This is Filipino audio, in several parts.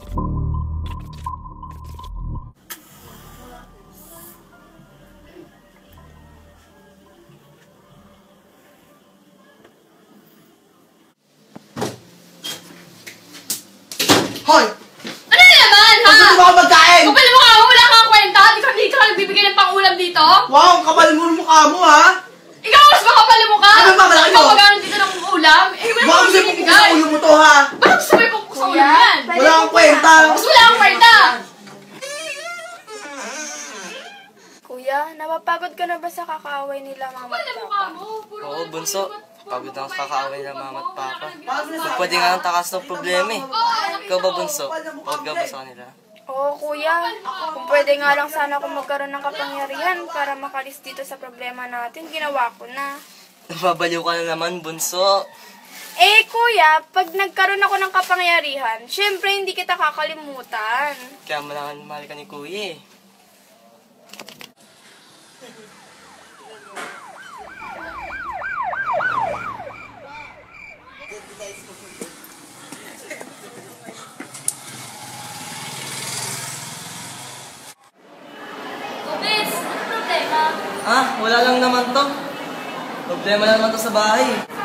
Hoy! Ano naman, ha? Gusto mo ako magkain? Kapal mo ka mo, wala kang kwenta? Di ka nagbibigay ng pang-ulam dito? Wow, kapal mo mukha mo, ha? Ikaw, mas makapal mo ka? Ano ba, malaki mo? Ikaw magkano dito ng ulam? Eh, wala Wow, kang gusto mo sa binibigay. ulo mo to, ha? Bakit gusto mo yung sa ulam yan? Wala kang kwenta. Mas wala kang kwenta. Kuya, napapagod ka na ba sa kakaaway nila mama Kapal at na mukha papa? mo. Puro Oo, bunso. Pagod ako sa kakaaway ng mama at papa. Paano Pwede nga lang takas ng problema eh. Oo, Ikaw ba, bunso? Pagod ka ba sa kanila? Oo, kuya. Kung pwede nga lang sana ako magkaroon ng kapangyarihan para makalis dito sa problema natin, ginawa ko na. Nababaliw ka na naman, bunso. Eh, kuya, pag nagkaroon ako ng kapangyarihan, syempre hindi kita kakalimutan. Kaya mahal ka ni kuya eh. Obis, ano problema? Ah, wala lang naman to. Problema na naman to sa bahay.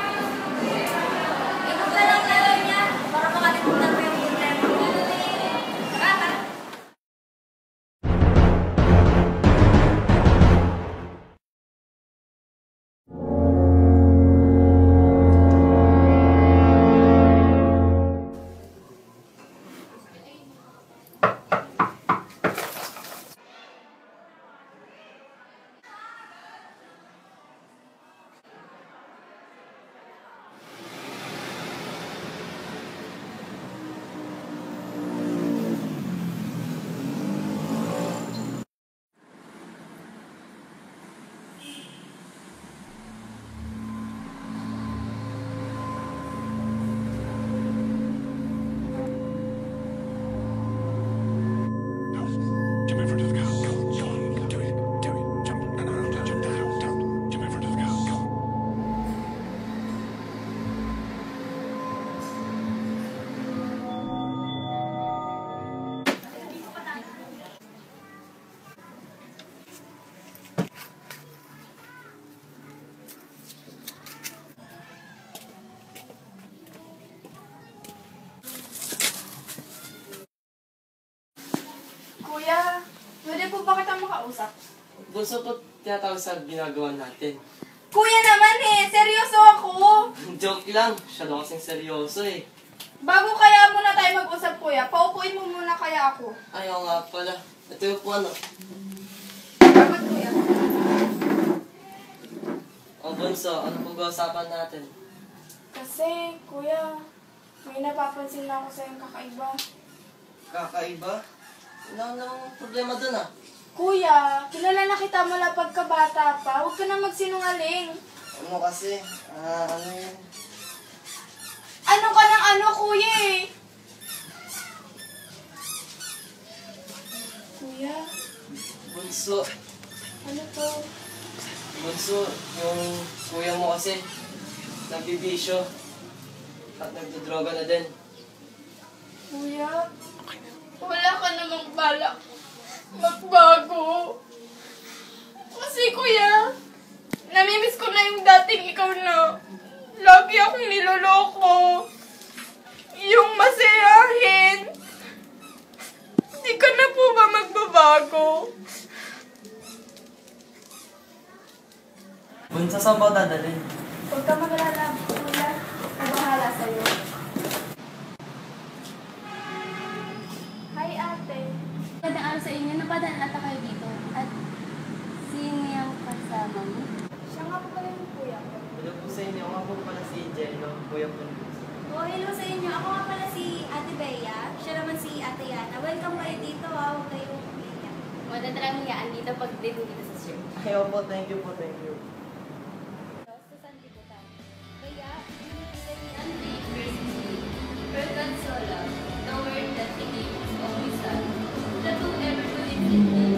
Ikot na lang talaga niya para makalimutan mo yung problema mo. Tara. Jump in front of the car. Go on. Do it. Do it. Jump. No. Jump down. Don't. Jump in front of the car. Go on. Kuya, pwede po ba kitang makausap? Bunso po tinatawag sa ginagawa natin. Kuya naman eh, seryoso ako. Joke lang. Siya daw kasing seryoso eh. Bago kaya muna tayo mag-usap, kuya, paupuin mo muna kaya ako. Ayaw nga pala. Ito yung po ano. Bakit, kuya? O bunso, ano pag-uusapan natin? Kasi, kuya, may napapansin na ako sa iyong kakaiba. Kakaiba? Wala namang problema dun ah. Kuya, kilala na kita mula pagkabata pa. Huwag ka na magsinungaling. Ano kasi? Ano yun? Ano ka ng ano, kuya eh? Kuya, Bunso. ano to? Bunso, yung kuya mo kasi nagbibisyo at nagdodroga na din. Kuya, wala ka namang balak magbago. Kasi kuya, namimiss ko na yung dating ikaw na lagi akong niloloko. Yung masayahin. Hindi ka na po ba magbabago? Bunso, saan ba dadalhin? Huwag ka magalala, kuya. Ang bahala sa'yo. Hi, ate. Magandang araw sa inyo. Napadaan ata kayo dito. At sino yung kasama mo? Siya nga po pala yung kuya ko. Hello po sa inyo. Ako po pala si Jello, kuya po. Oh, hello sa inyo. Ako nga pala si Ate Bea. Siya naman si Ate Yana. Welcome kayo dito. Huwag kayong umiyak. Madadalang hiyaan dito pag din dito sa church. Ayaw po, thank you po, thank you. Sa San Libutan. Kaya, pinipili ni Andre versus me. For God so loved, the word that he gave his only son, that whoever believes in him